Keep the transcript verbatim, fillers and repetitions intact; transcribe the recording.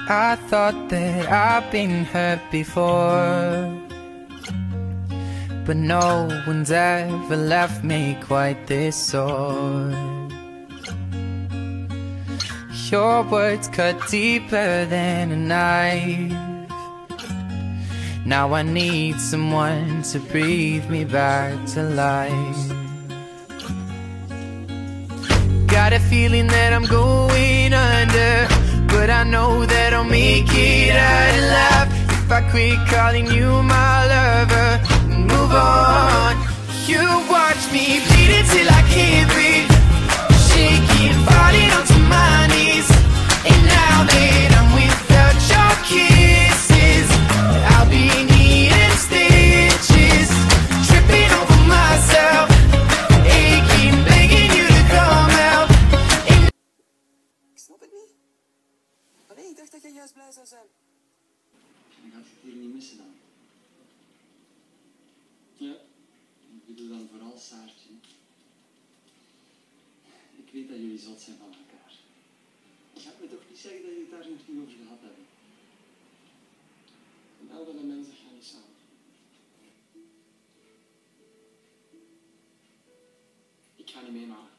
I thought that I've been hurt before, but no one's ever left me quite this sore. Your words cut deeper than a knife. Now I need someone to breathe me back to life. Got a feeling that I'm going under, but I know that I'll make it out alive if I quit calling you my lover and move on. You watch me bleed until I can't breathe, shaking, falling onto my knees. And now that I'm without your kisses, I'll be needing stitches, tripping over myself, aching, begging you to come out. And ik snap het niet. Oh nee, ik dacht dat jij juist blij zou zijn. Dan gaat het hier niet missen dan. Ja, ik bedoel dan vooral Saartje. Ik weet dat jullie zot zijn van elkaar. Je gaat me toch niet zeggen dat jullie het daar nog niet over gehad hebben? Wel van de mensen gaan niet samen. Ik ga niet meemaken.